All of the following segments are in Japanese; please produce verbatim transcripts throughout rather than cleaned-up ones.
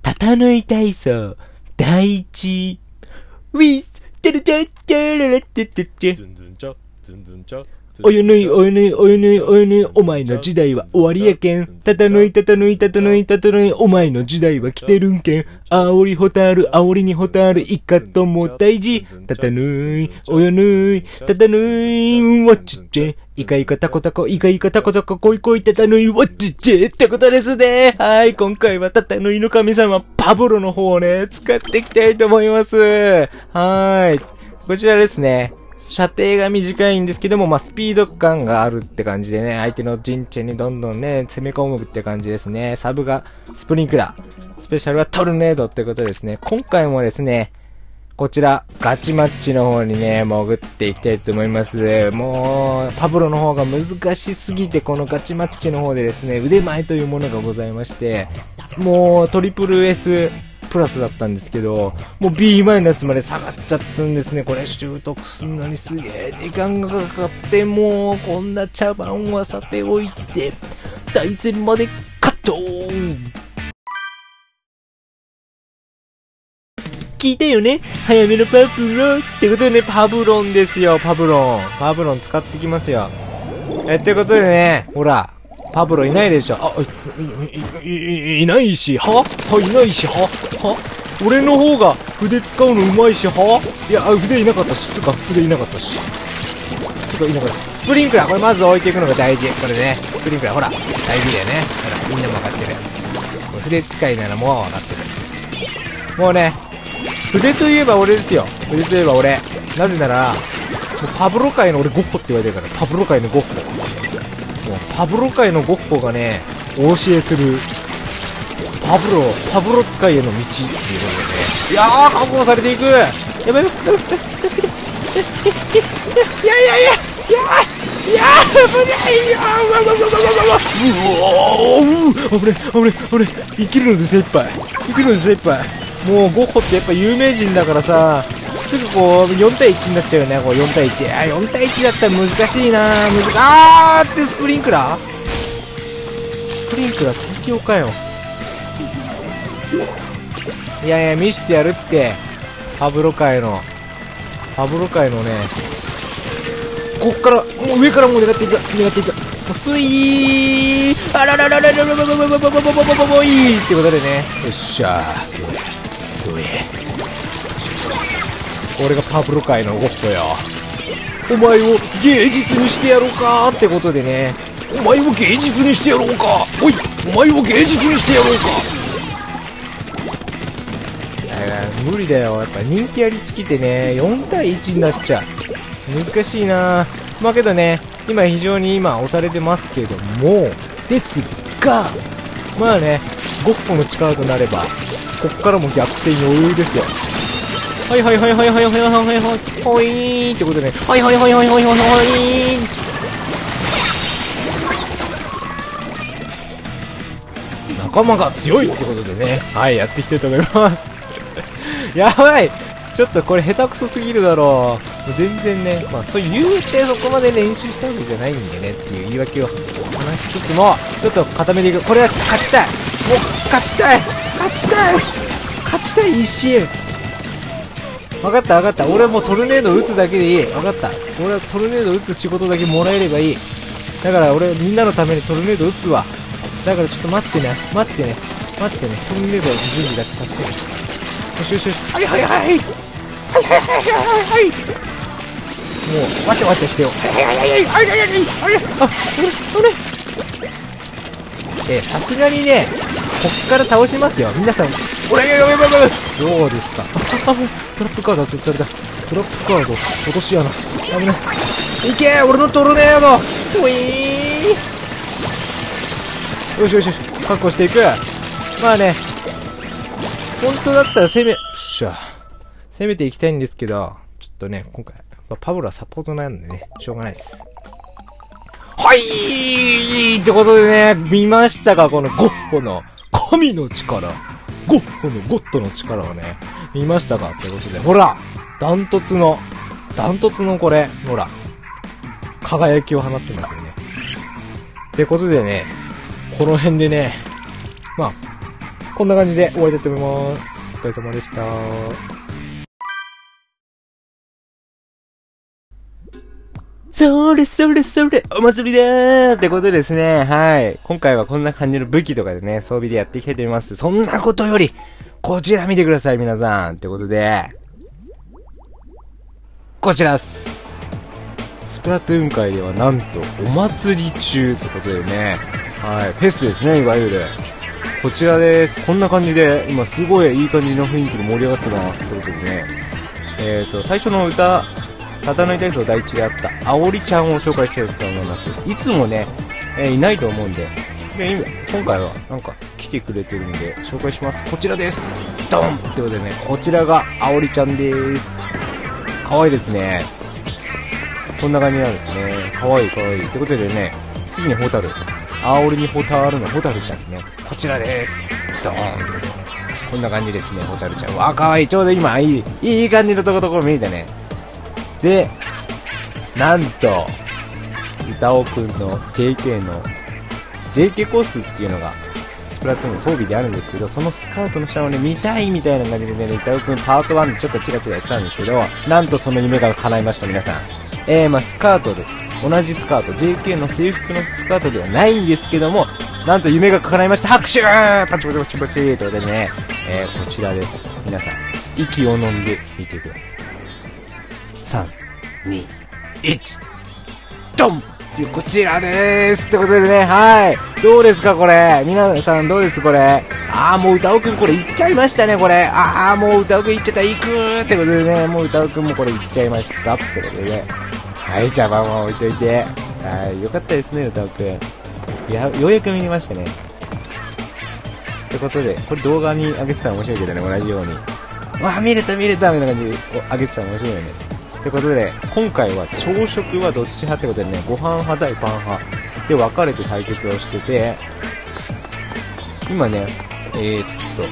整い体操、第一。ウィス、テルチャッチャララッテテテ。 ズンズンチャ、ズンズンチャ。 およぬいおよぬいおよぬいおよぬいお前の時代は終わりやけん。たたぬいたたぬいたたぬいたたぬいお前の時代は来てるんけん。あおりほたるあおりにほたるいかとも大事。たたぬいおよぬいたたぬいわっちっちぇ。いかいかたこたこいかいかたこたここいこいたたぬいわっちっちぇってことですね。はい、今回はたたぬいの神様パブロの方をね、使っていきたいと思います。はい。こちらですね。射程が短いんですけども、まあ、スピード感があるって感じでね、相手の陣地にどんどんね、攻め込むって感じですね。サブがスプリンクラー、スペシャルはトルネードってことですね。今回もですね、こちら、ガチマッチの方にね、潜っていきたいと思います。もう、パブロの方が難しすぎて、このガチマッチの方でですね、腕前というものがございまして、もう、トリプル S、プラスだったんですけど、もう B マイナスまで下がっちゃったんですね。これ習得するのにすげえ時間がかかって、もうこんな茶番はさておいて、大戦までカット聞いたよね、早めのパブロンってことでね、パブロンですよ、パブロン。パブロン使ってきますよ。え、ってことでね、ほら、パブロいないでしょ。あ、い、い、い、いないし、ははいないし、はは俺の方が筆使うのうまいし、はいや、筆いなかったし、つか、筆いなかったし。つか、いなかったし。スプリンクラー、これまず置いていくのが大事。これね、スプリンクラー、ほら、大事だよね。ほら、みんなも分かってる。筆使いならもう分かってる。もうね、筆といえば俺ですよ。筆といえば俺。なぜなら、もうパブロ界の俺ゴッホって言われてるから、パブロ界のゴッホ。もうパブロ界のゴッホがね、お教えする、パブロ、パブロ使いへの道っていうことでね。いやー、確保されていく。やばい、助けて、助けて。いやいやいや、いやいやー、危ないよー、うわうわうわうわうわうわうわ危ね、危ね、危ね、生きるので精一杯。生きるので精一杯。もうゴッホってやっぱ有名人だからさ、すぐこうよんたいいちになっちゃうよね。こうよんたいいち。あ、よんたいいちだったら難しいな。難しい。あーってスプリンクラースプリンクラー最強かよ。いやいや、見してやるって。パブロ界の、パブロ界のね、こっから、もう上からもう狙っていく、狙っていく。スイーあらららららららららららららららいいってことでね。よっしゃー。どれ俺がパブロ界のゴッホよ。お前を芸術にしてやろうかってことでね。お前を芸術にしてやろうか。おい、お前を芸術にしてやろうか。無理だよ。やっぱ人気ありすぎてね、よんたいいちになっちゃう。難しいな。まあけどね、今非常に今押されてますけども、ですが、まあね、ゴッホの力となれば、こっからも逆転余裕ですよ。はいはいはいはいはいはいはいはいはいほいーってことでね、はいはいはいはいはいはいはい仲間が強いってことでね、はい、やっていきたいと思いますやばい、ちょっとこれ下手くそすぎるだろう。全然ね、まあそう言うてそこまで練習したわけじゃないんでねっていう言い訳を話しつつも、ちょっと固めていく。これは勝ちたい、もう勝ちたい勝ちたい勝ちたい一心。分かった分かった、俺はもうトルネード撃つだけでいい。分かった、俺はトルネード撃つ仕事だけもらえればいい。だから俺みんなのためにトルネード撃つわ。だからちょっと待ってね待ってね待ってね、トルネードの準備だけさせてね。よしよしよし、はいはいはいはいはいはいはいはいはい、もうわちゃわちゃしてよ。はいはいはいはいはいはいはいはい、あ、俺俺えさすがにね、こっから倒しますよ皆さん。俺やばいやばいやばい、どうですか。あ、トラップカード設置された。トラップカード落とし穴、危ない。いけー、俺のトルネード。ウィー、よしよしよし、確保していく。まあね、本当だったら攻め、よっしゃ、攻めていきたいんですけど、ちょっとね、今回、まあ、パブロはサポートなんでね、しょうがないです。はいーってことでね、見ましたか、このゴッホの神の力。ゴッホのゴッドの力をね、見ましたかってことで、ほらダントツの、ダントツのこれ、ほら、輝きを放ってますよね。ってことでね、この辺でね、まあ、 こんな感じで終わりたいと思います。お疲れ様でした。それそれそれ、お祭りだーってことでですね、はい。今回はこんな感じの武器とかでね、装備でやっていきたいと思います。そんなことより、こちら見てください、皆さん。ってことで、こちらっす。スプラトゥーン界ではなんと、お祭り中ってことでね、はい。フェスですね、いわゆる。こちらです。こんな感じで、今すごいいい感じの雰囲気で盛り上がってます。ってことでね、えーと、最初の歌、ただの体操第一であった、あおりちゃんを紹介したいと思います。いつもね、えー、いないと思うんで、で今今回はなんか来てくれてるんで紹介します。こちらです。ドンってことでね、こちらがあおりちゃんです。かわいいですね。こんな感じなんですね。かわいいかわいい。ってことでね、次にホタル。あおりにホタルのホタルちゃんね。こちらです。ドン。こんな感じですね、ホタルちゃん。わ、かわいい。ちょうど今、いい、いい感じのところところ見えたね。で、なんと、歌おくんの ジェイケー の ジェイケー コースっていうのがスプラトゥーンの装備であるんですけど、そのスカートの下をね、見たいみたいな感じでね、歌おくんパートワンでちょっとチラチラやってたんですけど、なんとその夢が叶いました、皆さん。えー、まあスカートで、同じスカート、ジェイケー の制服のスカートではないんですけども、なんと夢が叶いました。拍手ーパチパチパチパチーということでね、えー、こちらです。皆さん、息を飲んでみてください。さん、に、いち、ドンっていうこちらでーすってことでね、はい。どうですかこれ。皆さんどうですこれ。あーもう歌おくんこれいっちゃいましたねこれ。あーもう歌おくんいっちゃった。いくーってことでね、もう歌おくんもこれいっちゃいましたってことでね。はい、じゃあまあまあ置いといて。はい、よかったですね歌おくん。いや、ようやく見ましたね。ってことで、これ動画に上げてたら面白いけどね、同じように。わー見れた見れたみたいな感じで上げてたら面白いよね。ということで、今回は朝食はどっち派ってことでね、ご飯派対パン派で分かれて対決をしてて、今ね、えーと、ちょっ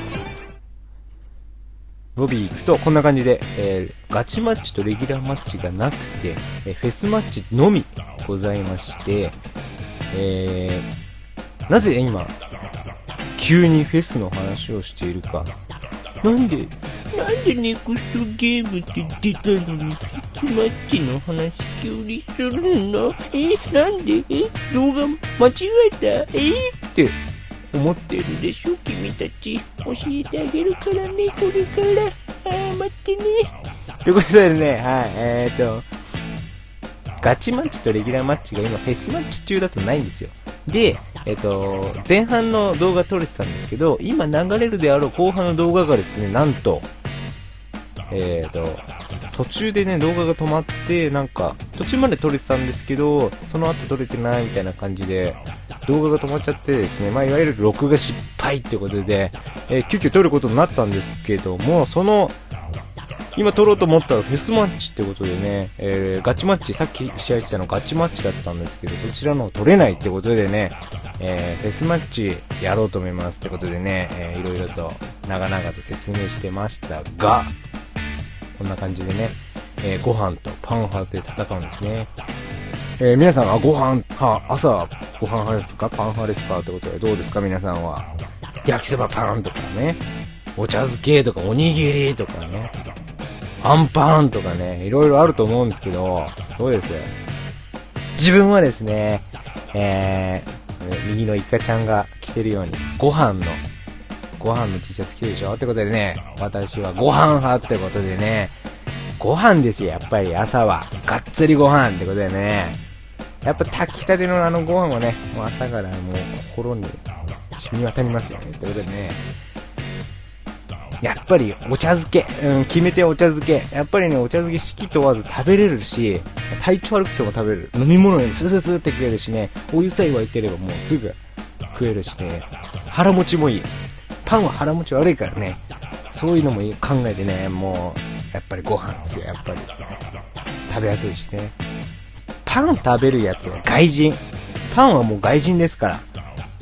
と、ロビー行くとこんな感じで、えー、ガチマッチとレギュラーマッチがなくて、えー、フェスマッチのみございまして、えー、なぜ今、急にフェスの話をしているか。なんでなんでネクストゲームって出たのに、フェスマッチの話急にするの？え、なんで？え、動画間違えた？えって思ってるでしょ君たち。教えてあげるからね、これから。あー、待ってね。ということでね、はい、えーと、ガチマッチとレギュラーマッチが今フェスマッチ中だとないんですよ。で、えっと、前半の動画撮れてたんですけど、今流れるであろう後半の動画がですね、なんと、えっと、途中でね、動画が止まって、なんか、途中まで撮れてたんですけど、その後撮れてないみたいな感じで、動画が止まっちゃってですね、まあ、いわゆる録画失敗ってことで、えー、急遽撮ることになったんですけども、その、今撮ろうと思ったらフェスマッチってことでね、えー、ガチマッチ、さっき試合してたのガチマッチだったんですけど、そちらの撮れないってことでね、えー、フェスマッチやろうと思いますってことでね、えー、いろいろと長々と説明してましたが、こんな感じでね、えー、ご飯とパン派で戦うんですね。えー、皆さんはご飯派、朝ご飯派ですかパン派ですかってことでどうですか皆さんは。焼きそばパンとかね、お茶漬けとかおにぎりとかね、アンパンとかね、いろいろあると思うんですけど、そうです。自分はですね、えー、右のイカちゃんが着てるように、ご飯の、ご飯の T シャツ着てるでしょってことでね、私はご飯派ってことでね、ご飯ですよ、やっぱり朝は。がっつりご飯ってことでね、やっぱ炊きたてのあのご飯はね、もう朝からもう心に染み渡りますよね。ってことでね、やっぱりお茶漬け、うん、決めてお茶漬け。やっぱりね、お茶漬け四季問わず食べれるし、体調悪くても食べれる。飲み物にスースースーって食えるしね、お湯さえ沸いてればもうすぐ食えるしね、腹持ちもいい。パンは腹持ち悪いからね、そういうのも考えてね、もう、やっぱりご飯ですよ、やっぱり。食べやすいしね。パン食べるやつは外人。パンはもう外人ですから。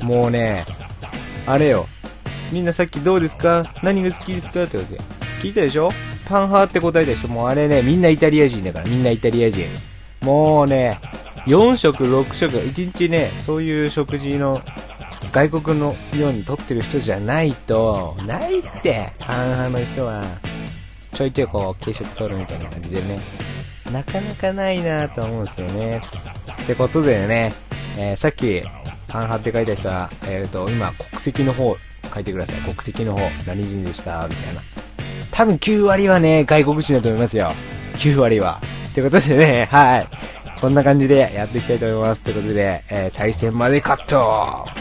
もうね、あれよ。みんなさっきどうですか何が好きですかってことで。聞いたでしょパン派って答えた人もうあれね、みんなイタリア人だから、みんなイタリア人。もうね、よん食、ろく食、いちにちね、そういう食事の外国のように撮ってる人じゃないと、ないって、半々の人は、ちょいちょいこう、軽食撮るみたいな感じでね、なかなかないなと思うんですよね。ってことでね、えー、さっき、半々って書いた人は、えっと、今、国籍の方、書いてください。国籍の方、何人でしたみたいな。多分きゅう割はね、外国人だと思いますよ。きゅう割は。ってことでね、はい。こんな感じでやっていきたいと思います。ということで、えー、対戦までカット。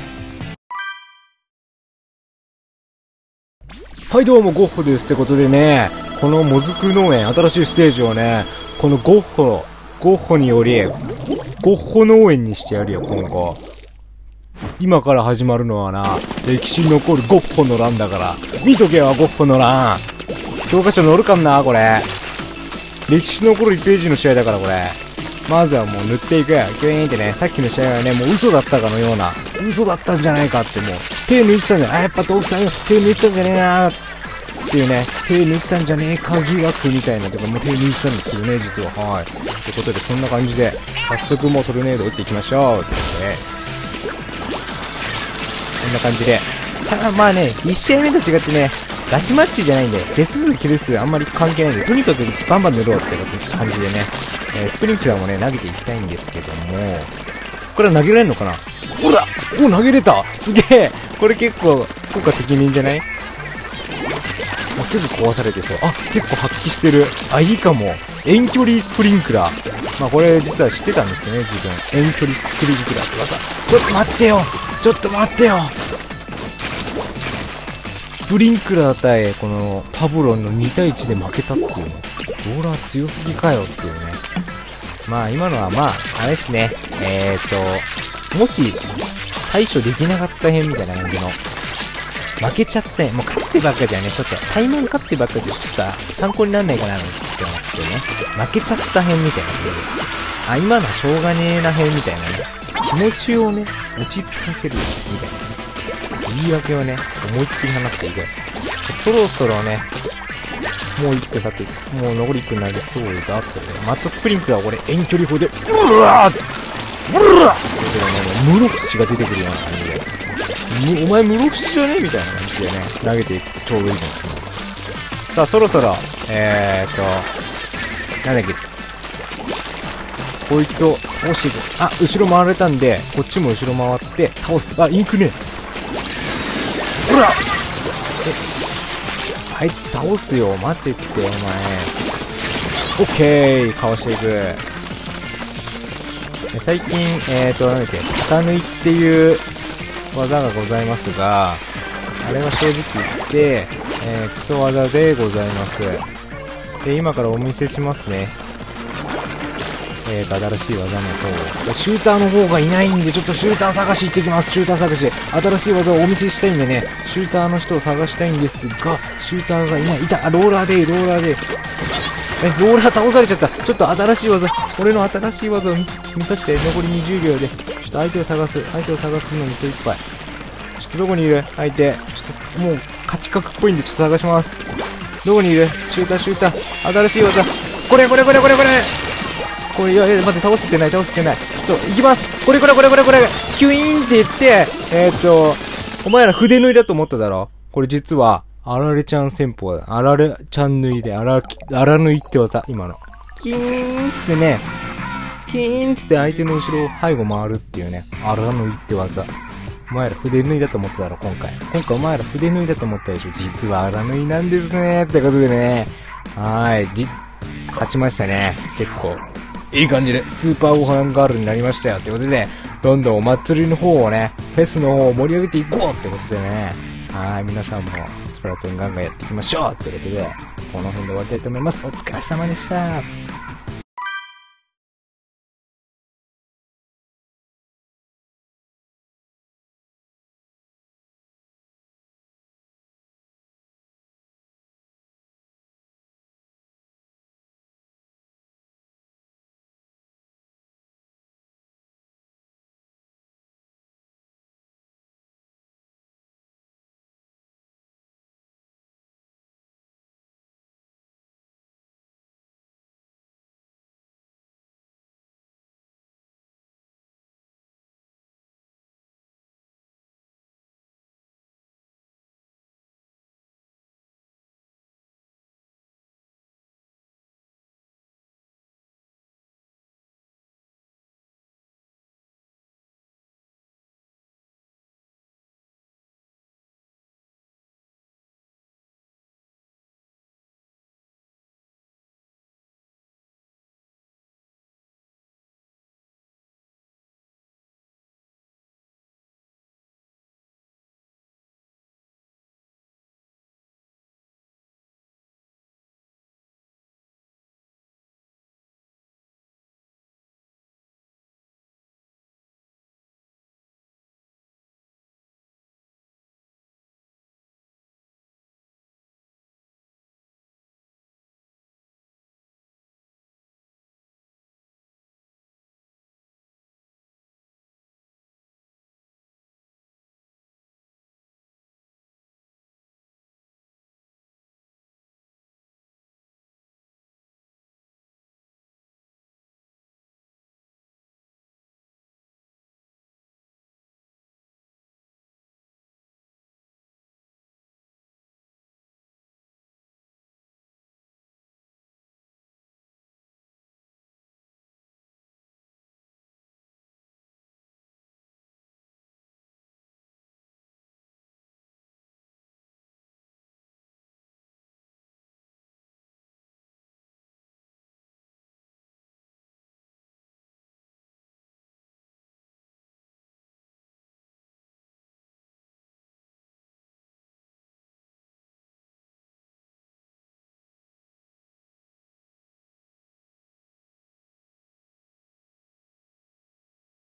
はい、どうも、ゴッホです。ってことでね、このもずく農園、新しいステージをね、このゴッホ、ゴッホにより、ゴッホ農園にしてやるよ、今後。今から始まるのはな、歴史に残るゴッホの乱だから。見とけよ、ゴッホの乱。教科書載るかんな、これ。歴史に残るいちページの試合だから、これ。まずはもう塗っていく。ギュイーンってね、さっきの試合はね、もう嘘だったかのような、嘘だったんじゃないかってもう、手抜いてたんじゃない、あ、やっぱ豆腐さんよ、手抜いてたんじゃねえなーっていうね、手抜いてたんじゃねえか疑惑みたいなとか、もう手抜いてたんですけどね、実は。はい。ということで、そんな感じで、早速もうトルネード打っていきましょう。ってね、こんな感じで。ただまあね、いち試合目と違ってね、ガチマッチじゃないんで、手数キル数あんまり関係ないんで、とにかくバンバン塗ろうって感じでね、えー、スプリンクラーもね、投げていきたいんですけども、ここから投げられるのかな。ほらお、投げれた、すげえ、これ結構、効果適任じゃない。もうすぐ壊されてそう。あ、結構発揮してる。あ、いいかも。遠距離スプリンクラー。まあこれ実は知ってたんですけどね、自分。遠距離スプリンクラーって技。ちょっと待ってよちょっと待ってよスプリンクラー対このパブロンのに対いちで負けたっていうの。ローラー強すぎかよっていうね。まあ今のはまあ、あれですね。えーと、もし対処できなかった辺みたいな感じの。負けちゃって、もう勝ってばっかじゃね、ちょっと、タイマン勝ってばっかじゃちょっと参考にならないかなって思ってね。負けちゃった辺みたいな感じ。あ、今のはしょうがねえな辺みたいなね。気持ちをね、落ち着かせるみたいなね。言い訳をね、思いっきり放っていく。そろそろね、もういっぷん経って、もう残りいっぷんになりそうだって。またスプリンクラー俺遠距離砲で、うわーうわーってね、もう室伏が出てくるような感じで。お前室伏じゃねみたいな感じでね、投げていくとちょうどいいじゃないですか。さあ、そろそろ、えーっと、なんだっけ、こいつを倒していく。あ、後ろ回られたんで、こっちも後ろ回って倒す。あ、インクね。ほらえ、あいつ倒すよ。待ってって、お前。オッケー、かわしていく。最近、えーっと、なんだっけ、下抜いっていう技がございますが、あれは正直言って、えー、クソ技でございます。で、今からお見せしますね。えーと、新しい技の方。シューターの方がいないんで、ちょっとシューター探し行ってきます。シューター探し。新しい技をお見せしたいんでね、シューターの人を探したいんですが、シューターがいない。いた、ローラーで、ローラーで。え、ローラー倒されちゃった。ちょっと新しい技、俺の新しい技を見、見させて、残りにじゅうびょうで。ちょっと相手を探す。相手を探すのに精一杯。ちょっとどこにいる相手。ちょっと、もう、勝ち確っぽいんで、ちょっと探します。どこにいるシューター、シューター。新しい技。これ、これ、これ、これ、これ。これ、いや、いや、待って、倒せてない、倒せてない。ちょっと、行きます。これ、これ、これ、これ、これ。キュイーンって言って、えーっと、お前ら筆縫いだと思っただろ。これ実は、あられちゃん戦法だ。あられちゃん縫いで、あら、あら縫いって技、今の。キーンつってね、キーンつって相手の後ろを背後回るっていうね、あら縫いって技。お前ら筆縫いだと思ってたろ、今回。今回お前ら筆縫いだと思ったでしょ。実はあら縫いなんですね。ってことでね、はーい、じ、勝ちましたね。結構。いい感じで、スーパーご飯ガールになりましたよ。ってことで、どんどんお祭りの方をね、フェスの方を盛り上げていこうってことでね、はい、皆さんも、スプラトゥーンガンガンやっていきましょうってことで、この辺で終わりたいと思います。お疲れ様でした。